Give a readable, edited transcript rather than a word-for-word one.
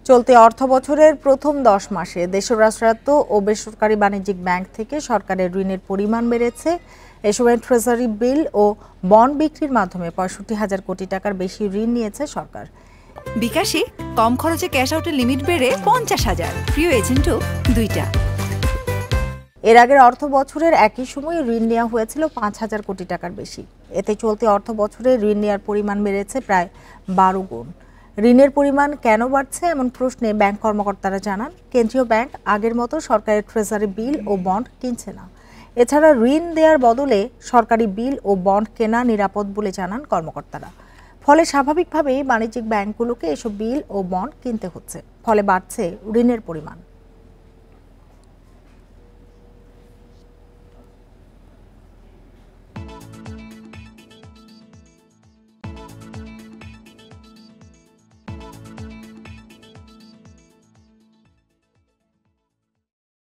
চলতি অর্থবছরের প্রথম 10 মাসে দেশের রাষ্ট্রায়ত্ত ও বেসরকারি বাণিজ্যিক ব্যাংক থেকে সরকারের ঋণের পরিমাণ বেড়েছে। এ সময় ট্রেজারি বিল ও বন্ড বিক্রির মাধ্যমে 65,000 কোটি টাকার বেশি ঋণ নিয়েছে সরকার। বিকাশে কম খরচে ক্যাশ আউটের লিমিট বেড়ে 50,000, প্রিয় এজেন্টও 2টা। এর আগের অর্থ বছরের একই সময়ে ঋণ নেওয়া হয়েছিল 5,000 কোটি টাকার বেশি। এতে চলতি অর্থ বছরে ঋণ নেওয়ার পরিমাণ বেড়েছে প্রায় 12 গুণ। ঋণের পরিমাণ কেন বাড়ছে এমন প্রশ্নে ব্যাংক কর্মকর্তারা জানান, কেন্দ্রীয় ব্যাংক আগের মতো সরকারের ট্রেজারি বিল ও বন্ড কিনছে না। এছাড়া ঋণ দেওয়ার বদলে সরকারি বিল ও বন্ড কেনা নিরাপদ বলে জানান কর্মকর্তারা। ফলে স্বাভাবিকভাবেই বাণিজ্যিক ব্যাংকগুলোকে এসব বিল ও বন্ড কিনতে হচ্ছে, ফলে বাড়ছে ঋণের পরিমাণ।